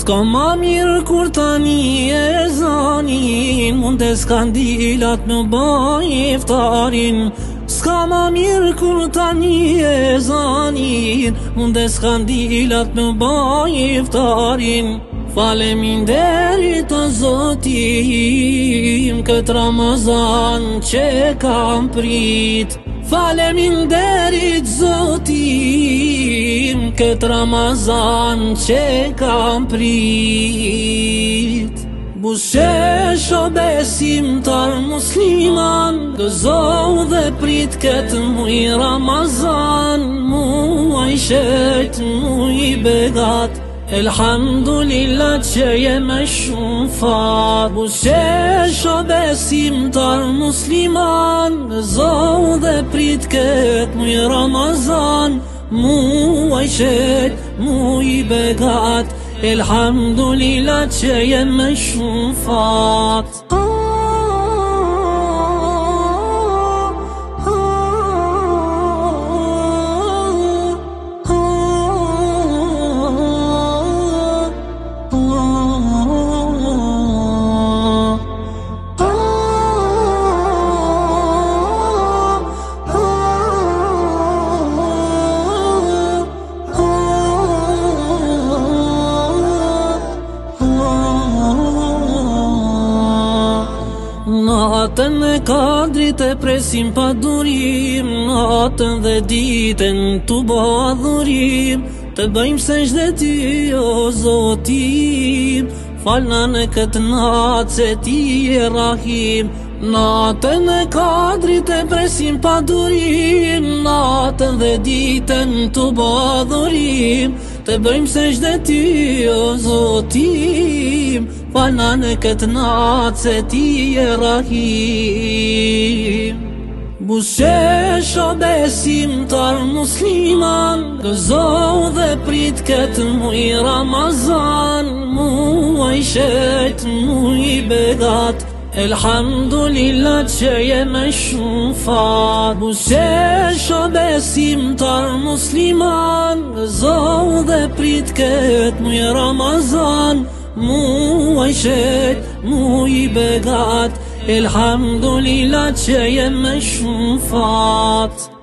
S'ka ma mirë kur tani e zanin, mundes kandilat me baj iftarin. S'ka ma mirë kur tani e zanin, mundes kandilat me baj iftarin. Faleminderit o Zotim, këtë Ramazan që kam prit. Faleminderit Zotim, këtë Ramazan që kam prit. Bushesh o besimtar musliman, gëzohu dhe prit këtë muj Ramazan. Muaj shet, muj begat, elhamdulillah që je me shumë fat. Bushesh o besimtar musliman, gëzohu dhe prit këtë muj Ramazan. Muaj shet, muj begat, elhamdulillah që je me shumë fat. Natën e kadrit e presim pa durim, natën dhe ditën tu bo adhurim. Të bëjmë sejdë ty o Zotim, falna në këtë natë se ti je Rahim. Natën e kadrit e presim pa durim, natën dhe ditën tu bo adhurim. Të bëjmë sejdë ty o Zotim, falna në këtë natë se ti je Rahim. Bushesh o besimtar musliman, gëzohu dhe prit këtë muj Ramazan. Muaj shet, muj begat, elhamdulillah që je me shumë fat. Bushesh o besimtar musliman, gëzohu dhe prit këtë muj Ramazan. Muaj shet, muj begat, elhamdulillah që je me shumë fat.